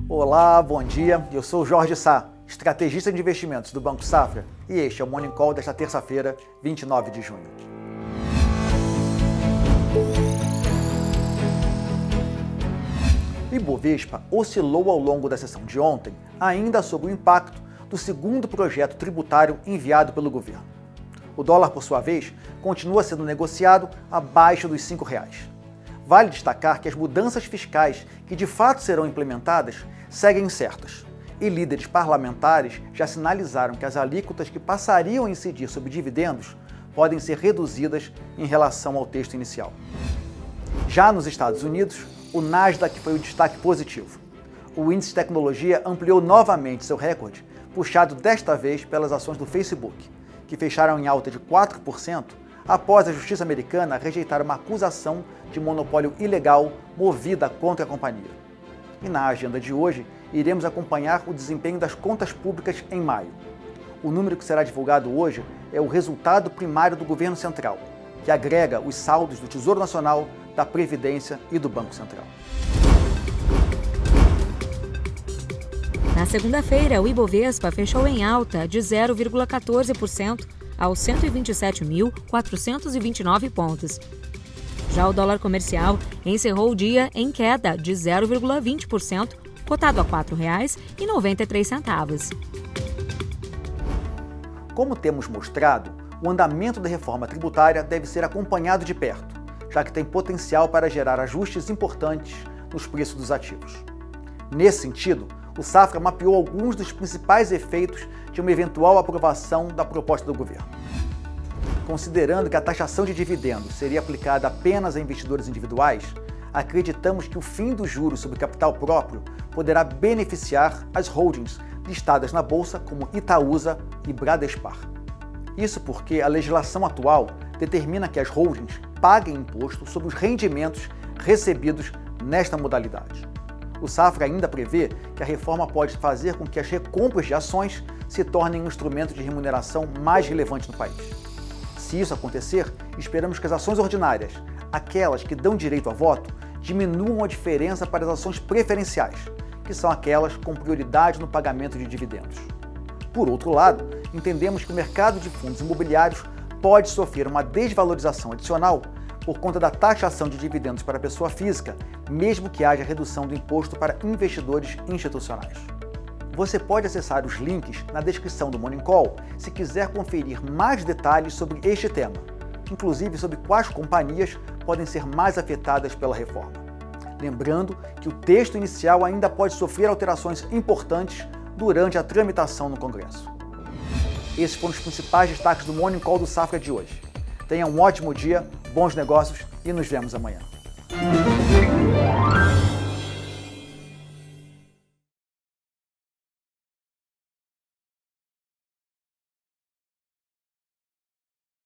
Olá, bom dia. Eu sou Jorge Sá, estrategista de investimentos do Banco Safra, e este é o Morning Call desta terça-feira, 29 de junho. O Ibovespa oscilou ao longo da sessão de ontem, ainda sob o impacto do segundo projeto tributário enviado pelo governo. O dólar, por sua vez, continua sendo negociado abaixo dos R$ 5,00. Vale destacar que as mudanças fiscais que de fato serão implementadas seguem incertas, e líderes parlamentares já sinalizaram que as alíquotas que passariam a incidir sobre dividendos podem ser reduzidas em relação ao texto inicial. Já nos Estados Unidos, o Nasdaq foi o destaque positivo. O índice de tecnologia ampliou novamente seu recorde, puxado desta vez pelas ações do Facebook, que fecharam em alta de 4%, após a justiça americana rejeitar uma acusação de monopólio ilegal movida contra a companhia. E na agenda de hoje, iremos acompanhar o desempenho das contas públicas em maio. O número que será divulgado hoje é o resultado primário do governo central, que agrega os saldos do Tesouro Nacional, da Previdência e do Banco Central. Na segunda-feira, o Ibovespa fechou em alta de 0,14%, aos 127.429 pontos. Já o dólar comercial encerrou o dia em queda de 0,20%, cotado a R$ 4,93. Como temos mostrado, o andamento da reforma tributária deve ser acompanhado de perto, já que tem potencial para gerar ajustes importantes nos preços dos ativos. Nesse sentido, o Safra mapeou alguns dos principais efeitos de uma eventual aprovação da proposta do governo. Considerando que a taxação de dividendos seria aplicada apenas a investidores individuais, acreditamos que o fim dos juros sobre capital próprio poderá beneficiar as holdings listadas na Bolsa como Itaúsa e Bradespar. Isso porque a legislação atual determina que as holdings paguem imposto sobre os rendimentos recebidos nesta modalidade. O Safra ainda prevê que a reforma pode fazer com que as recompras de ações se tornem um instrumento de remuneração mais relevante no país. Se isso acontecer, esperamos que as ações ordinárias, aquelas que dão direito a voto, diminuam a diferença para as ações preferenciais, que são aquelas com prioridade no pagamento de dividendos. Por outro lado, entendemos que o mercado de fundos imobiliários pode sofrer uma desvalorização adicional por conta da taxação de dividendos para a pessoa física, mesmo que haja redução do imposto para investidores institucionais. Você pode acessar os links na descrição do Morning Call se quiser conferir mais detalhes sobre este tema, inclusive sobre quais companhias podem ser mais afetadas pela reforma. Lembrando que o texto inicial ainda pode sofrer alterações importantes durante a tramitação no Congresso. Esses foram os principais destaques do Morning Call do Safra de hoje. Tenha um ótimo dia, bons negócios e nos vemos amanhã.